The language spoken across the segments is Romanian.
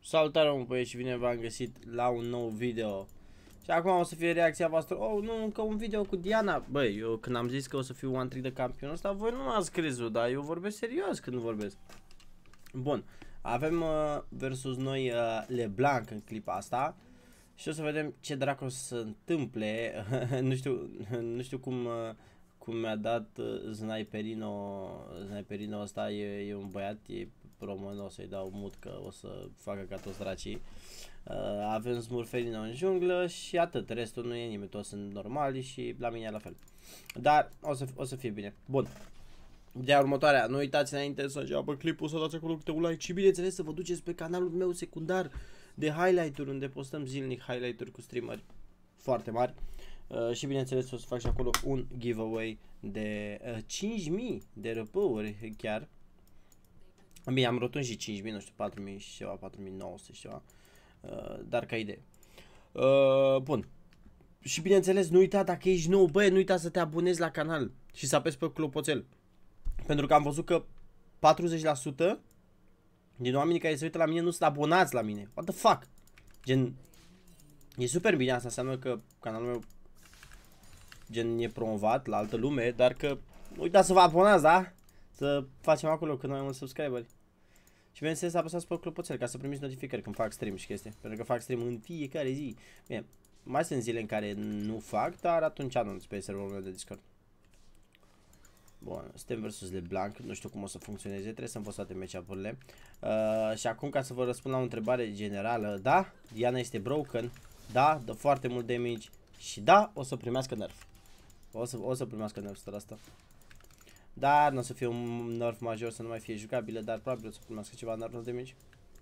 Salutare, mă, băieți, și bine v-am găsit la un nou video. Și acum o să fie reacția voastră. Oh, nu, încă un video cu Diana. Băi, eu când am zis că o să fiu one trick de campionul ăsta, voi nu ați crezut, dar eu vorbesc serios când vorbesc. Bun, avem versus noi LeBlanc în clipa asta. Și o să vedem ce dracu o să se întâmple. nu știu cum mi-a dat Sniperino ăsta, e un băiat, e român, o să-i dau mut că o să facă ca toți dracii. Avem Smurferino în junglă și atât, restul nu e nimeni, toți sunt normali și la mine la fel. Dar o să fie bine. Bun. De următoarea, nu uitați înainte să înceapă clipul să dați acolo câte un like și bineînțeles să vă duceți pe canalul meu secundar de highlight-uri unde postăm zilnic highlight-uri cu streameri foarte mari. Și bineînțeles o să fac și acolo un giveaway de 5000 de răpăuri chiar. Bine, am rotund și 5000, nu știu, 4000 și ceva, 4900 și ceva. Dar ca idee. Bun. Și bineînțeles, nu uita, dacă ești nou, băie, nu uita să te abonezi la canal și să apeși pe clopoțel. Pentru că am văzut că 40% din oamenii care se uită la mine nu sunt abonați la mine. What the fuck? Gen, e super bine, asta înseamnă că canalul meu gen e promovat la altă lume, dar că nu uitați să vă abonați, da? Să facem acolo cât mai mulți subscriberi. Și bineînțeles să apăsați pe clopoțel ca să primiți notificări când fac stream și chestii. Pentru că fac stream în fiecare zi. Bine, mai sunt zile în care nu fac, dar atunci anunț pe serverul meu de Discord. Bun, suntem versus LeBlanc, nu știu cum o să funcționeze, trebuie să-mi post toate match-up-urile. Și acum ca să vă răspund la o întrebare generală, da, Diana este broken, da, dă foarte mult damage și da, o să primească nerf. O să primească nerf asta. Dar nu o să fie un nerf major, să nu mai fie jucabilă, dar probabil o să primească ceva nerf de damage.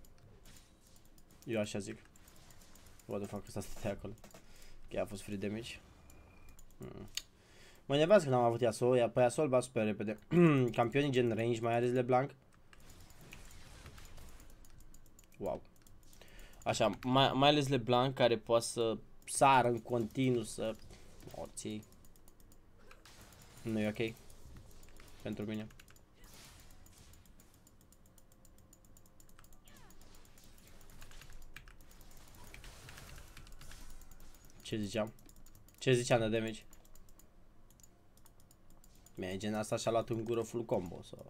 Eu așa zic. What the fuck, ăsta stătea acolo. Ok, a fost free damage. Mă enervează că n-am avut Yasuo, pe Yasuo îl bat super repede. Campionii gen range, mai ales LeBlanc. Wow. Așa, mai ales LeBlanc care poate să sară în continuu, să morții. Nu e ok pentru mine. Ce ziceam? Ce ziceam de damage? Mie, gen asta și-a luat în gură full combo, so.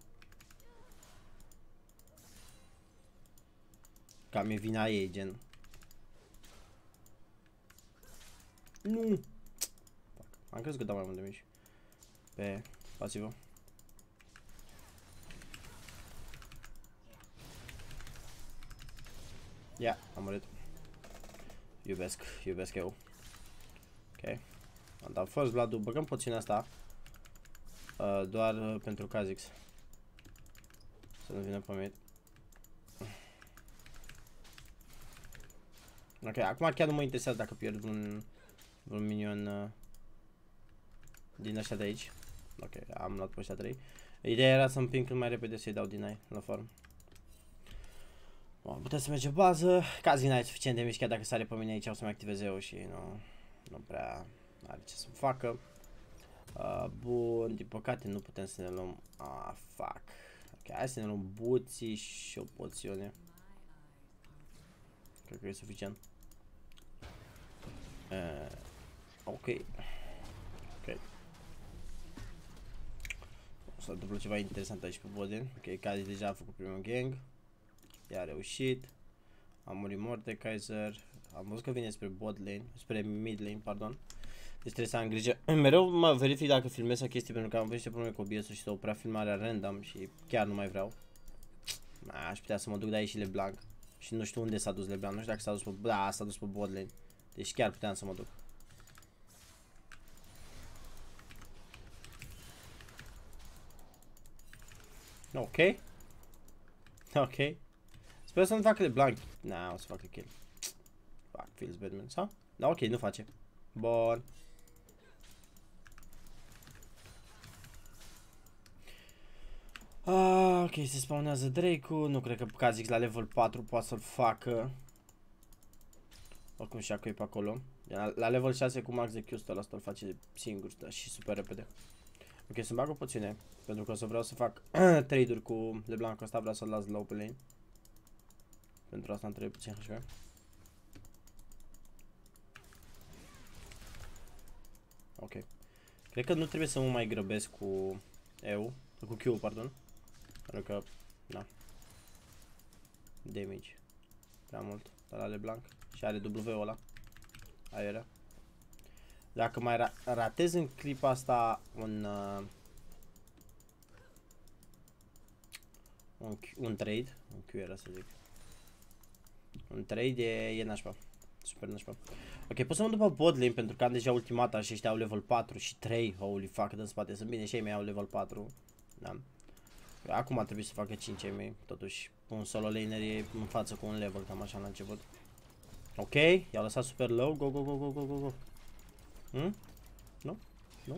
Cam e vina ei, gen. Nu! Am crezut că dau mai mult de mici. Pe pasivă. Ia, am murit. Iubesc eu. Ok. Am dat first blood-ul, băgăm puțin asta. Doar pentru Kha'Zix. Să nu vină pe mine. Ok, acum chiar nu mă interesează dacă pierd vreun minion din ăștia de aici. Ok, am luat pe ăștia 3. Ideea era să împing cât mai repede să-i dau deny la farm. Bun, putem să mergem bază. Kha'Zix n-are suficient de mici, chiar dacă sare pe mine aici o să-mi activeze eu și nu prea are ce să facă. Bun, din păcate nu putem să ne luăm. Fuck. Ok, hai să ne luăm buții și o poțiune. Cred că e suficient. Ok. O să întâmplă ceva interesant aici pe boden. Ok, Kha'Zix deja a făcut primul gang. I-a reușit. A murit Mordekaiser. Am văzut că vine spre bot lane, spre mid lane, pardon. Deci trebuie să am grijă. Mereu mă verific dacă filmez o chestie pentru că am văzut niște probleme cu OBS-ul și să oprea filmarea random și chiar nu mai vreau. Aș putea să mă duc de aici și LeBlanc. Și nu știu unde s-a dus LeBlanc, nu știu dacă s-a dus pe... Da, s-a dus pe bot lane. Deci chiar puteam să mă duc. Ok. Ok. Sper să nu facă LeBlanc. O să facă kill. Fuck, feels bad, man. Sau? Da, ok, nu face. Bun. Ok, se spawnează Drake-ul. Nu cred că Kha'Zix la level 4 poate să-l facă. Oricum și e pe acolo. La level 6 cu max de Q-style asta îl face singur și super repede. Ok, să-mi bag o poțiune. Pentru că o să vreau să fac trade-uri cu LeBlanc ăsta. Vreau să-l las low pe lane. Pentru asta îmi trebuie puțin HP. Ok. Cred că nu trebuie să mă mai grăbesc cu EU, cu Q, pardon. Pentru că, da. Damage. Prea mult. Dar are blank. Și are W-ul ăla. Aiurea. Dacă mai ratez în clipa asta un trade, un Q era să zic. Un trade e nașpa. Super nașpa. Ok, pot să mă duc pe bot lane pentru că am deja ultimata și ăștia au level 4 și 3. Holy fuck, în spate sunt bine și ei mei au level 4. Da. Acum ar trebui să facă 5 mei. Totuși, un solo laner e în față cu un level, cam așa la început. Ok, i-au lăsat super low. Go, go, go, go, go, go, go. Nu? Nu?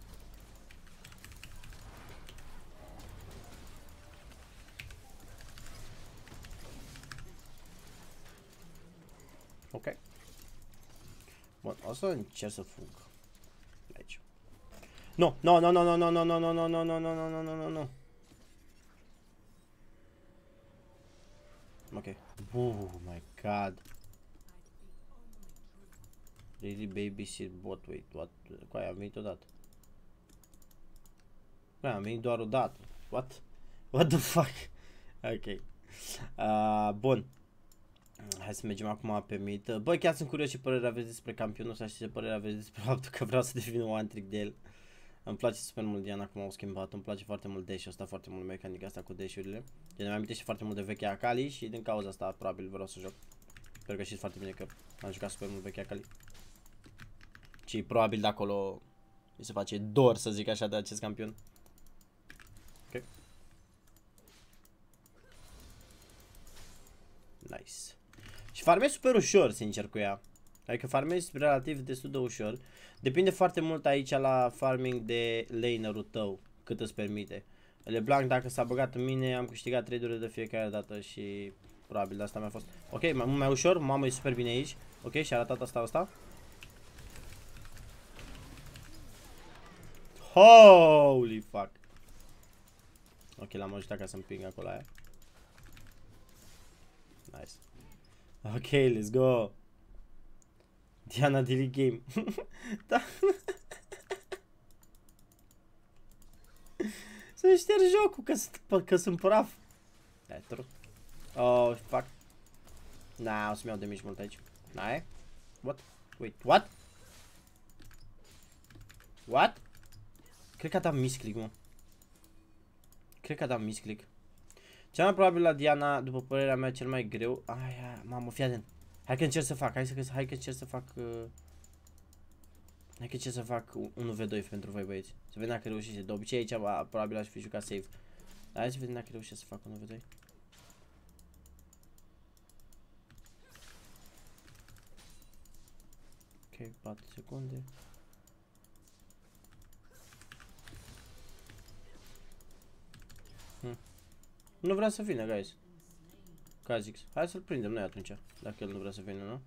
Ok. Bun, o să încerc să fug. Aici. Nu, no, no, no, no, no, no, no, no, no, no, no, no, no, no, no, no. Ok. Oh my god. Really babysit bot, wait, what? Cu aia am venit odată. Am venit doar odată. What? What the fuck? Ok. Bun. Hai să mergem acum pe mid. Băi, chiar sunt curios ce părere aveți despre campionul ăsta și ce părere aveți despre faptul că vreau să devin un one trick de el. Îmi place super mult Diana cum au schimbat, îmi place foarte mult dash-ul ăsta, foarte mult mecanica asta cu dash-urile. Deci mi-am amintit și foarte mult de vechea Akali și din cauza asta probabil vreau să joc. Sper că știți foarte bine că am jucat super mult vechea Akali. Și probabil de acolo mi se face dor, să zic așa, de acest campion. Ok. Nice. Și farmezi super ușor, sincer, cu ea. Adică farmezi relativ destul de ușor. Depinde foarte mult aici la farming de lanerul tău, cât îți permite. LeBlanc, dacă s-a băgat în mine, am câștigat trade-urile de fiecare dată și probabil de asta mi-a fost. Ok, mai ușor, mamă, e super bine aici. Ok, și-a arătat asta. Holy fuck. Ok, l-am ajutat ca să împing acolo aia. Nice. Ok, let's go. Diana delete game. Da. Să șterg jocul că sunt praf. Oh, fuck. Nah, o să-mi iau damage mult aici. N-ai? What? Wait, what? What? Cred că a dat misclick, mă. Cred că a dat misclick. Cel mai probabil la Diana, după părerea mea, cel mai greu. Aia, mamă, fii atent. Hai că încerc să fac, hai că încerc să fac. Hai că încerc să fac 1v2 pentru voi, băieți. Să vedem dacă reușește. De obicei aici probabil aș fi jucat safe. Dar hai să vedem dacă reușesc să fac 1v2. Ok, 4 secunde. Nu vrea să vină, guys. Kha'Zix. Hai să-l prindem noi atunci. Dacă el nu vrea să vină, nu?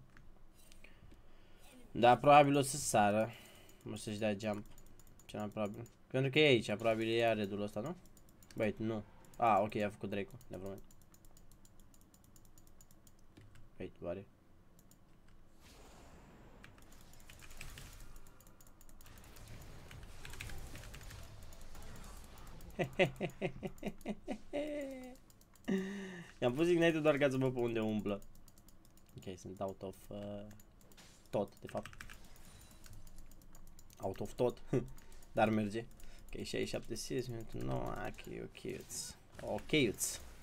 Da, probabil o să sară. O să-și dea jump. Cel mai probabil. Pentru că e aici, probabil e red-ul ăsta, nu? Wait, nu. Ah, ok, a făcut Draco. Nevermind. Wait, oare? I-am pus ignite doar ca să văd pe unde umblă. Ok, sunt out of tot, de fapt. Out of tot. Dar merge. Ok, 67 CS, minutul 9. Ok.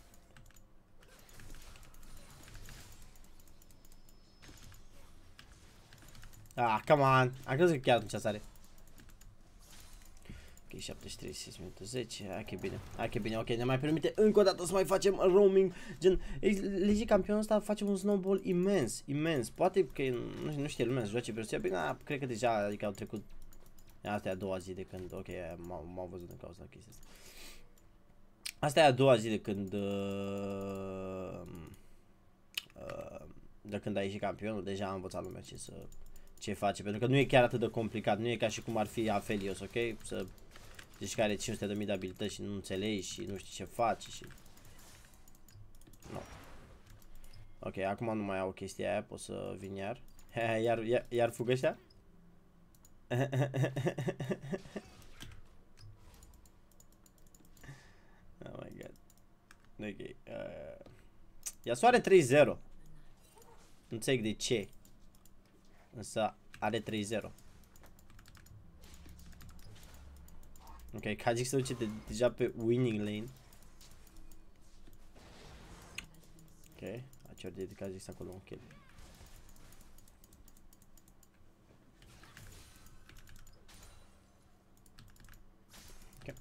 Ah, come on. Am crezut că chiar atunci sare. Ok, 73, 6 minute 10. Hai că bine. Ok, ne mai permite încă o dată să mai facem roaming. Gen, le zic campionul ăsta, facem un snowball imens. Poate că nu știe lumea să joace versiunea. Bine, cred că deja, adică au trecut. Asta e a doua zi de când, ok, m-au văzut în cauza chestia asta. Asta e a doua zi de când a ieșit campionul, deja am învățat lumea ce face, pentru că nu e chiar atât de complicat, nu e ca și cum ar fi Aphelios, ok? Să zici că are 500.000 de abilități și nu înțelegi și nu știi ce faci și... No. Ok, acum nu mai au chestia aia, pot să vin iar. Iar fugă ăștia? Oh my god. Ok. Ia soare 3-0. Nu înțeleg de ce. Însă are 3-0. Ok, Kha'Zix se duce deja pe winning lane. Ok, a ciordit de Kha'Zix acolo un kill. Ok.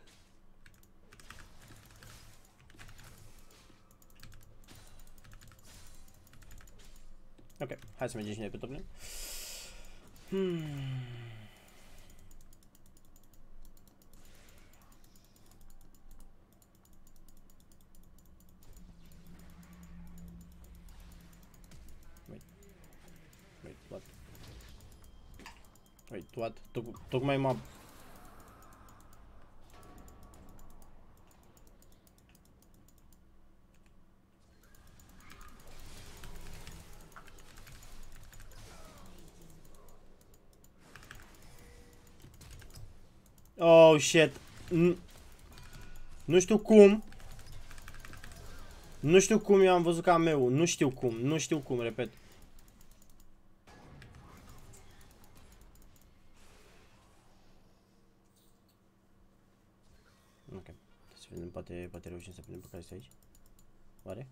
Ok, hai să mergem și noi pe top lane. Wait, what? Tocmai m-a... Oh, shit. Nu știu cum. Nu știu cum eu am văzut ca meu. Nu știu cum, repet. Ok. Să vedem, poate reușim să vedem pe care este aici. Oare?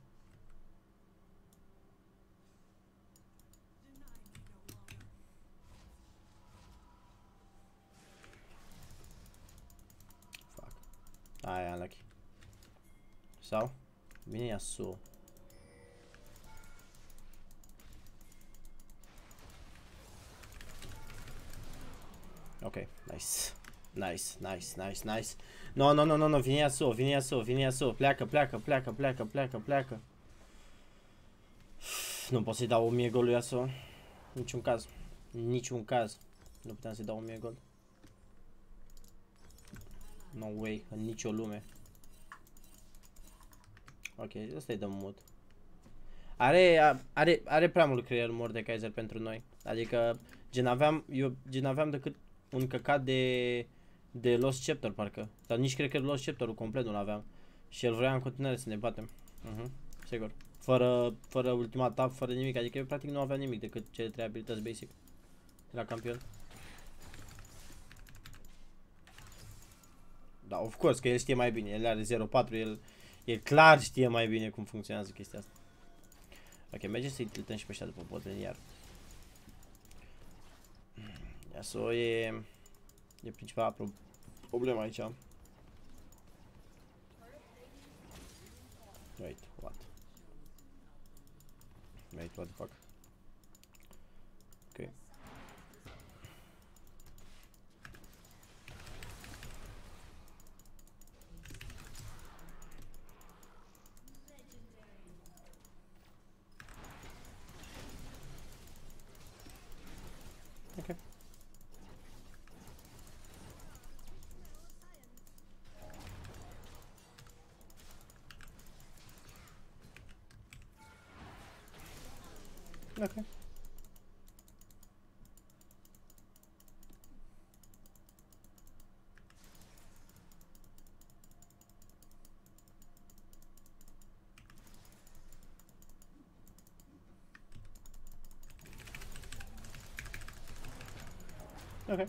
Fuck. Aia, unlucky. Sau? Vine Yasuo. Ok, nice. Nice. No, vine Yasuo. Pleacă. Nu pot să-i dau 1000 gol lui Yasuo. Niciun caz. Nu puteam să-i dau 1000 gol. No way, în nicio lume. Ok, ăsta-i dăm mod. Are prea mult creier Mordekaiser pentru noi. Adică gen aveam decât un căcat de Lost Chapter parcă. Dar nici cred că Lost Chapter-ul complet nu-l aveam. Și el vrea în continuare să ne batem. Sigur. Fără ultima tap, fără nimic. Adică eu practic nu aveam nimic decât cele 3 abilități basic la campion. Da, of course, că el știe mai bine. El are 0-4, el clar știe mai bine cum funcționează chestia asta. Ok, mergem să-i tiltăm și pe ăștia după botlane iar. Yasuo e principala problema aici. Wait, what the fuck? Ok. Ok. Ok. Ok.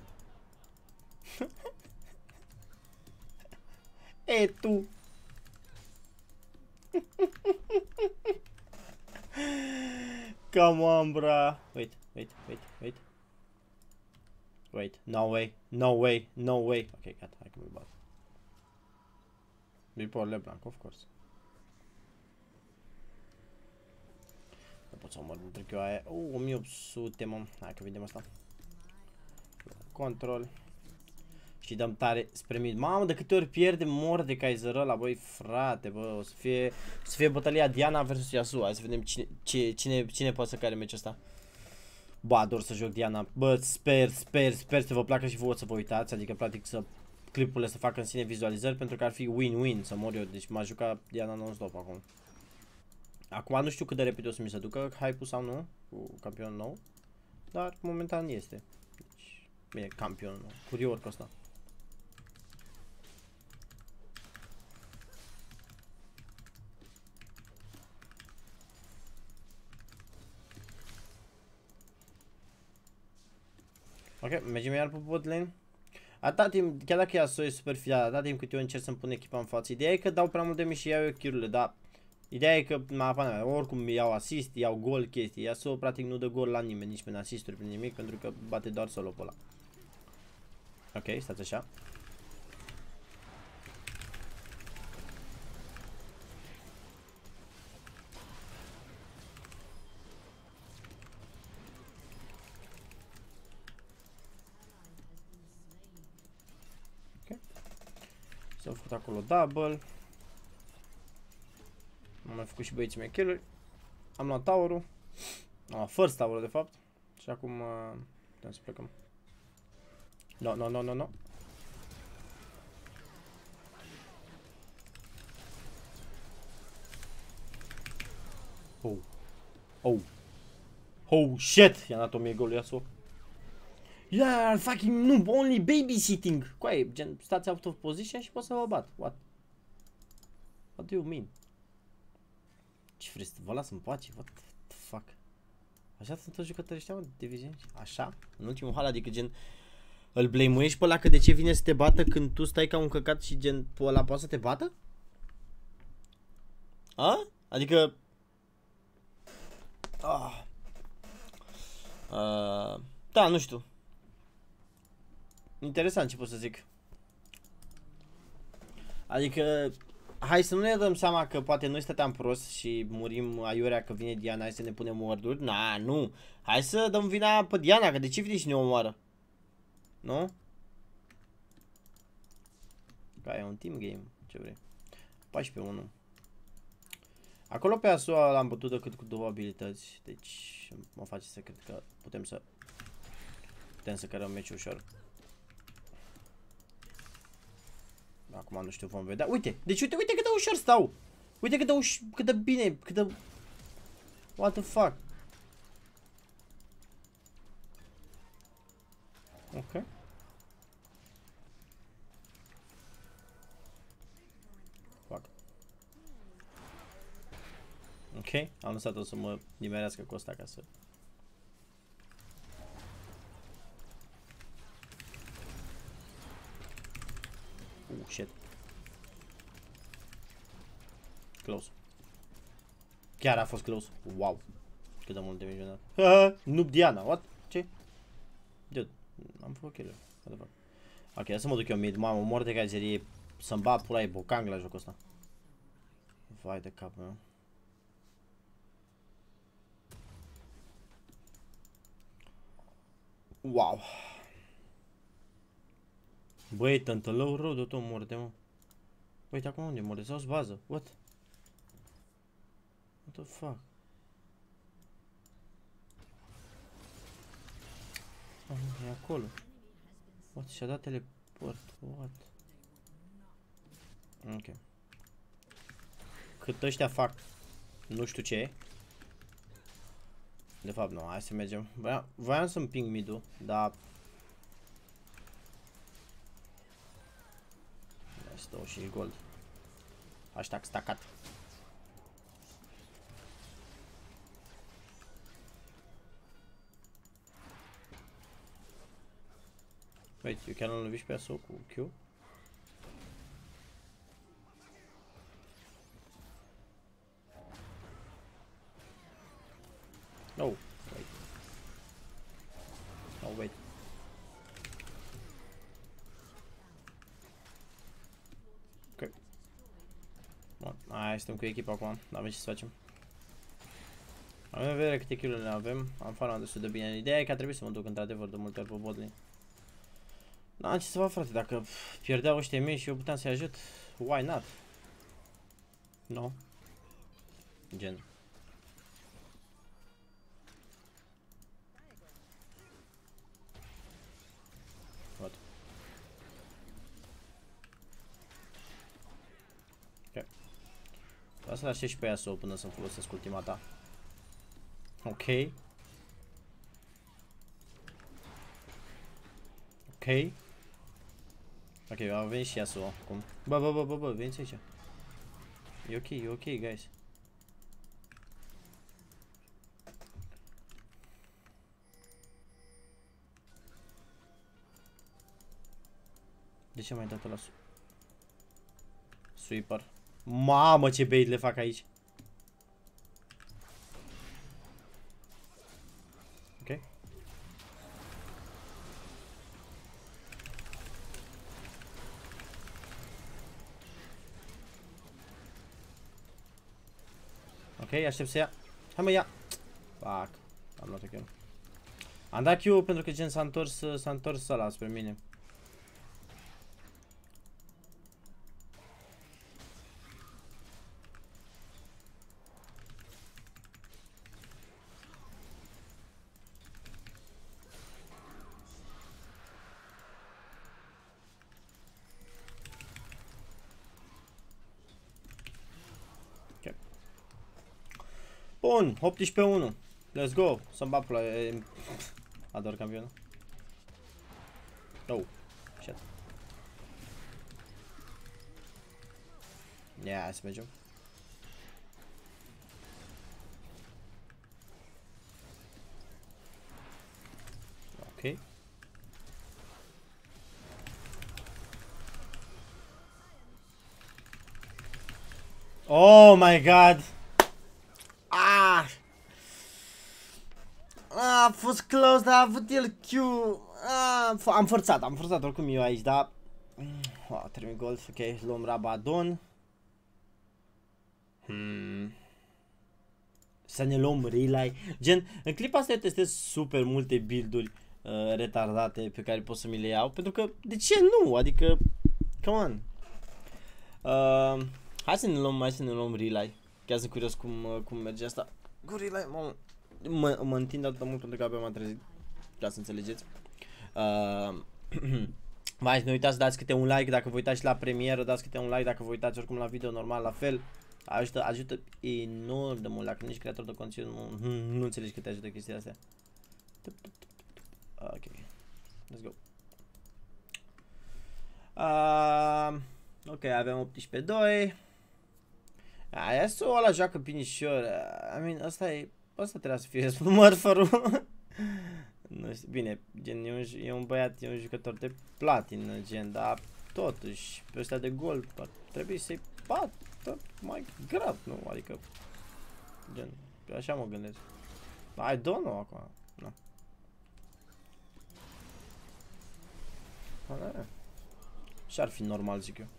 E tu. Come on, bruh. Wait. Wait, no way. Ok, gata, hai că mi-l bat. Before LeBlanc, of course. Nu pot să omor dintre Q aia. 1800, mă. Hai că vedem asta. Control. Și dăm tare spre mid. Mamă, de câte ori pierde Mordekaiser ăla, băi, frate, bă. O să fie bătălia Diana versus Yasuo. Hai să vedem cine poate să care meciul ăsta. Ba, ador să joc Diana. Bă, sper să vă placă și vouă să vă uitați. Adică, practic, să clipurile să facă în sine vizualizări, pentru că ar fi win-win să mor eu. Deci m-aș juca Diana non-stop acum. Acum nu știu cât de repede o să mi se ducă hype-ul sau nu, cu campionul nou, dar momentan este. Deci, bine, campionul nou, cu rework ăsta. Ok, mergem iar pe bot lane. Atâta timp, chiar dacă Yasuo e super fiat, atâta timp cât eu încerc să-mi pun echipa în față. Ideea e că dau prea mult de mici și iau eu kill-urile, dar ideea e că, oricum iau asist, iau gol, chestii. Yasuo practic nu dă gol la nimeni, nici prin asisturi, prin nimic, pentru că bate doar solo pe ăla. Ok, stați așa. S-a făcut acolo double. Am mai făcut și băieții mei kill-uri. Am luat tower-ul. Am luat first tower de fapt. Și acum putem să plecăm. No. Oh shit! I-a dat 1000 gol Yasuo. Yeah, fucking noob, only babysitting. Coaie, gen, stați out of position și pot să vă bat. What do you mean? Ce vrei să vă las în pace? What the fuck? Așa sunt toți jucătorii ăștia, mă, de Division? Așa? În ultimul hal, adică gen îl blame-uiești pe ăla că de ce vine să te bată când tu stai ca un căcat și gen pe ăla poate să te bată? A? Adică da, nu știu. Interesant ce pot să zic. Adică hai să nu ne dăm seama că poate noi stăteam prost și murim aiurea că vine Diana, hai să ne punem ward-uri. Na, nu. Hai să dăm vina pe Diana, că de ce vine și ne omoară? Nu? Că e un team game, ce vrei. 14-1. Acolo pe Yasuo l-am bătut decât cu două abilități. Deci mă face să cred că putem să cărăm meciul ușor. Acum nu știu, vom vedea. Uite, deci uite cât de ușor stau. Uite cât de bine, cât de... What the fuck? Ok. Fuck. Ok, am lăsat-o să mă nimerească cu ăsta ca să... Shit. Close. Chiar a fost close. Wow. Cât de mult de milionar. Noob Diana. What? Ce? Dude, am făcut kill. Ok, hai să mă duc eu mid. Mamă, mor de gazerie. Să-mi bat pula e bocang la jocul ăsta. Vai de cap meu. Wow. Băi, tântălău rău de tot morde, mă. Uite acum unde morde? Sau-s bază? What? What the fuck? E acolo. What? Și-a dat teleport. What? Ok. Cât ăștia fac nu știu ce. De fapt nu, hai să mergem. Voiam să împing mid-ul, dar... 25 gold. Hashtag stacat. Wait, eu chiar nu-l lovi și pe Yasuo cu Q? No, wait. No, wait. Ok. Bun, hai, stăm cu echipa acum, n-avem ce să facem. Avem în vedere câte kill-uri avem, am farmat destul de bine. Ideea e că a trebuit să mă duc într-adevăr de multe ori pe botlane. N-am ce să fac, frate, dacă pierdeau ăștia mei și eu puteam să-i ajut, why not? No. Gen. What? Ok. să-l aștept și pe Yasuo până să-mi folosesc ultimata. Ok. Ok. Ok, a venit și Yasuo acum. Bă, veniți aici. E ok, guys. De ce m-ai dat la sweeper? Mamă, ce bait le fac aici. Ok. Ok, aștept să ia. Hai mă, ia. Fuck. Am luat Q. Am dat Q pentru că gen s-a întors ăla spre mine. Bun, 18-1. Let's go. Să-mi bat pula. Ador campionul. Oh, shit. Yeah, hai să mergem. Ok. Oh my god. A fost close, dar a avut el Q. Am forțat oricum eu aici, dar... Termin gold, ok, luăm Rabadon. Să ne luăm relay. Gen, în clipa asta eu testez super multe build-uri retardate pe care pot să mi le iau. Pentru că, de ce nu? Adică, come on. Hai să ne luăm relay. Chiar sunt curios cum merge asta. Cu relay, mă întind atât de mult pentru că abia m-am trezit. Ca să înțelegeți. Mai nu uitați să dați câte un like dacă vă uitați și la premieră, dați câte un like dacă vă uitați oricum la video normal, la fel. Ajută enorm de mult, dacă nu ești creator de conținut, nu înțelegi cât te ajută chestiile astea. Ok, let's go. Ok, avem 18-2. Yasuo ăla joacă pinișor. I mean, asta trebuia să fie mărfărul. Nu știu, bine, gen, e un băiat, e un jucător de platină, gen, dar totuși, pe ăștia de gold, trebuie să-i bată mai grav, nu? Adică, gen, așa mă gândesc. I don't know acum, nu. Și-ar fi normal, zic eu.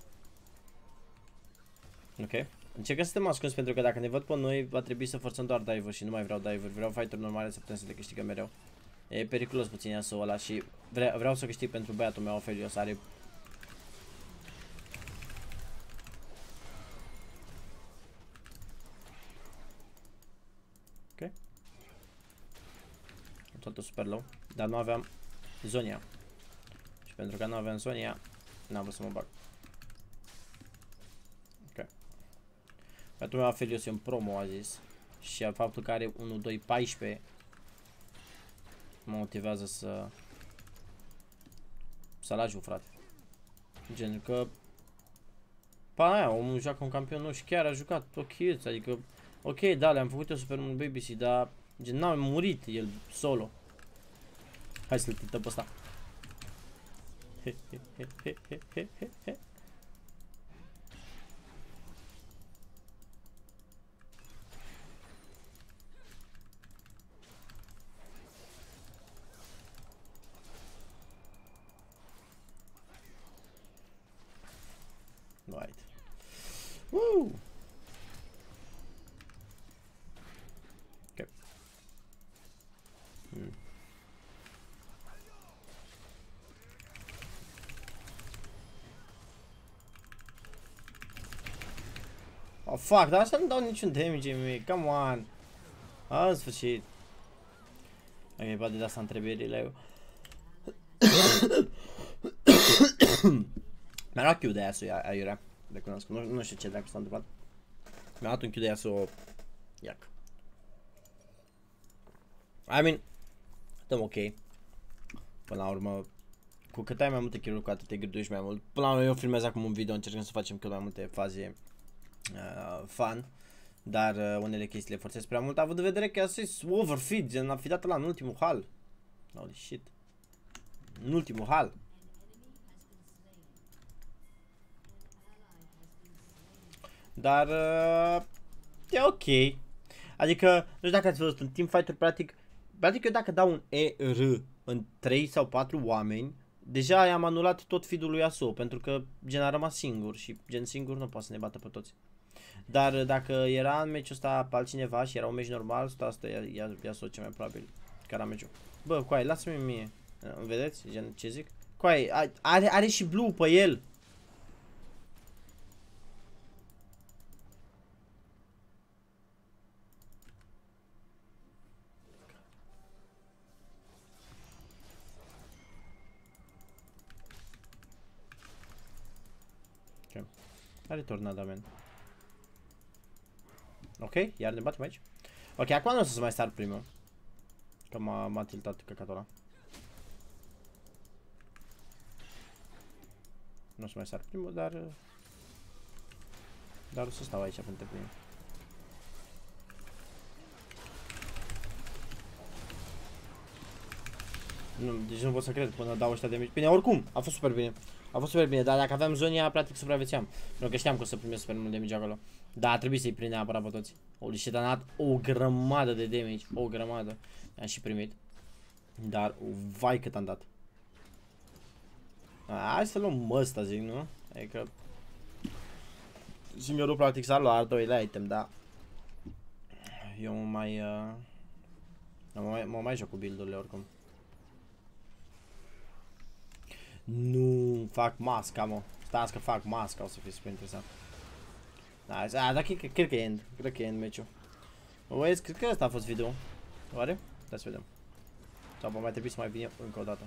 Ok. Încercăm să suntem ascuns pentru că dacă ne văd pe noi, va trebui să forțăm doar dive-uri și nu mai vreau dive-uri, vreau fight-uri normale să putem să le câștigăm mereu. E periculos puțin Yasuo ăla și vreau să câștig pentru băiatul meu Aphelios, are... Ok. Totul super low, dar nu aveam Zonia. Și pentru că nu aveam Zonia, n-am vrut să mă bag. Ok. Băiatul meu Aphelios e un promo, a zis. Și faptul că are 1-2-14 mă motivează să-l ajut, frate. Gen că... Pa aia, omul joacă un campion nou și chiar a jucat ok, adică... Ok, da, le-am făcut eu super mult BBC, dar... Gen, n-a murit el solo. Hai să-l tităm pe ăsta. Right. Woo! Okay. Oh, fuck, dar asta nu dau niciun damage mie, come on. În sfârșit. Ok, poate de asta îmi trebuie relay-ul. Mi-a luat Q de aia să aiurea. Recunosc, nu știu ce dracu s-a întâmplat. Mi-a dat un kill de Yasuo. Iac. I mean, stăm ok. Până la urmă, cu cât ai mai multe kill-uri, cu atât te gâduiești mai mult. Până la urmă eu filmez acum un video încercând să facem cât mai multe faze fun. Dar unele chestii le forțez prea mult, având în vedere că Yasuo e overfit, gen a fi dat la în ultimul hal. Holy shit. În ultimul hal. Dar e ok. Adică, nu știu dacă ați văzut, în teamfight-uri practic eu dacă dau un ER în 3 sau 4 oameni, deja i-am anulat tot feed-ul lui Yasuo, pentru că gen a rămas singur și gen singur nu poate să ne bată pe toți. Dar dacă era în meciul ăsta pe altcineva și era un meci normal, asta e Yasuo cel mai probabil care a meciul. Bă, coai, lasă-mi mie. Vedeți? Gen, ce zic? Coai, are și blue pe el. Are tornada, man. Ok, iar ne batem aici. Ok, acum nu o să mai sar primul. Că m-a tiltat căcatul ăla. Nu o să mai sar primul, dar o să stau aici pentru primul. Nu, deci nu pot să cred până dau ăștia de mici. Bine, oricum, a fost super bine. A fost super bine, dar dacă aveam zonia, practic supraviețuiam. Pentru că știam că o să primesc super mult damage acolo. Da, a trebuit să-i prind neapărat pe toți. Holy shit, am dat o grămadă de damage, o grămadă. Am și primit. Dar, vai cât am dat. Hai să luăm ăsta, zic, nu? Adică... Singurul practic s-a luat al doilea item, da. Eu mă mai joc cu build-urile oricum. Nu, fac masca, mă. Stați că fac masca, o să fie super interesant. Da, dar cred că e end. Cred că e end meciul. Băieți, cred că ăsta a fost video. Oare? Da, să vedem. Sau mai trebuie să mai vină încă o dată.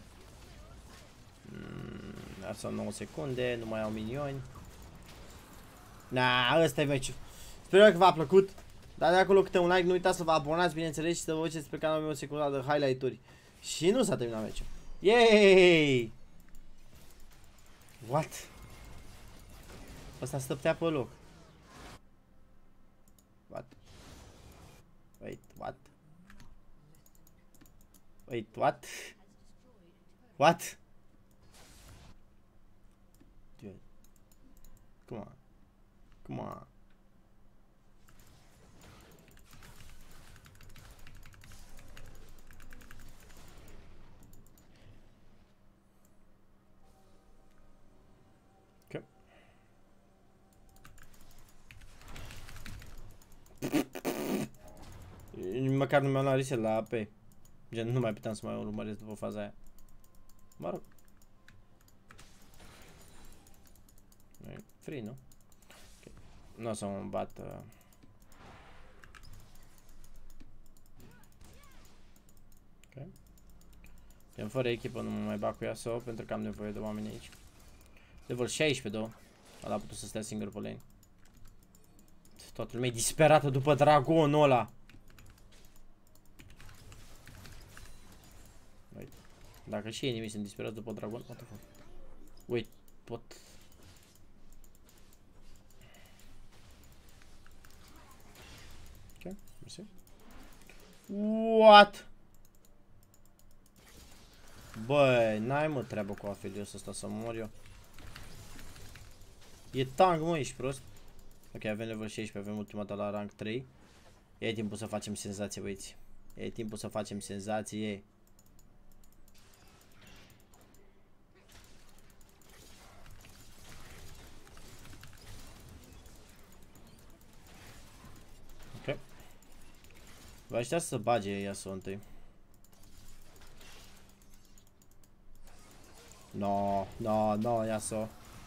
Asta 9 secunde, nu mai au minioni. Ăsta e meciul. Sper că v-a plăcut. Dați acolo câte un like, nu uitați să vă abonați, bineînțeles, și să vă uitați pe canalul meu secundar de highlight-uri. Și nu s-a terminat meciul. Yay! What? Ăsta stăptea pe loc. What? Wait, what? Wait, what? What? Dude. Come on. Come on. Okay. Măcar nu mi-am luat reset la AP. Gen, nu mai puteam să mai urmăresc după faza aia. Mă rog. E free, nu? Okay. Nu o să mă bat. Ok. Gen, fără echipă nu mă mai bat cu Yasuo pentru că am nevoie de oameni aici. Level 16, două. Ăla a putut să stea singur pe lane. Toată lumea e disperată după dragonul ăla. Dacă și enemy sunt disperați după dragon, what the fuck? Wait, pot... Ok, mersi. What? Băi, n-ai mă treabă cu Aphelios ăsta să mor eu. E tank, mă, ești prost. Ok, avem level 16, avem ultimata la rank 3. E timpul să facem senzație, băieți. E timpul să facem senzație. Ok. Vă aștept să bage Yasuo întâi. No, Yasuo.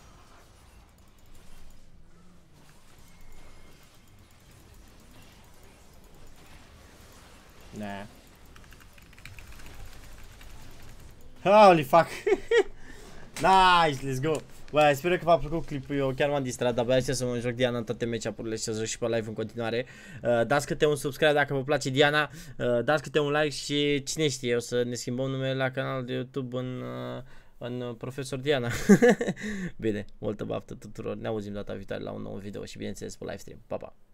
Nah. Holy fuck. Nice, let's go. Bă, sper că v-a plăcut clipul, eu chiar m-am distrat, dar abia aștept să mă joc Diana în toate match-up-urile și să joc și pe live în continuare. Dați câte un subscribe dacă vă place Diana, dați câte un like și cine știe, o să ne schimbăm numele la canalul de YouTube în Profesor Diana. Bine, multă baftă tuturor, ne auzim data viitoare la un nou video și bineînțeles pe live stream. Pa, pa!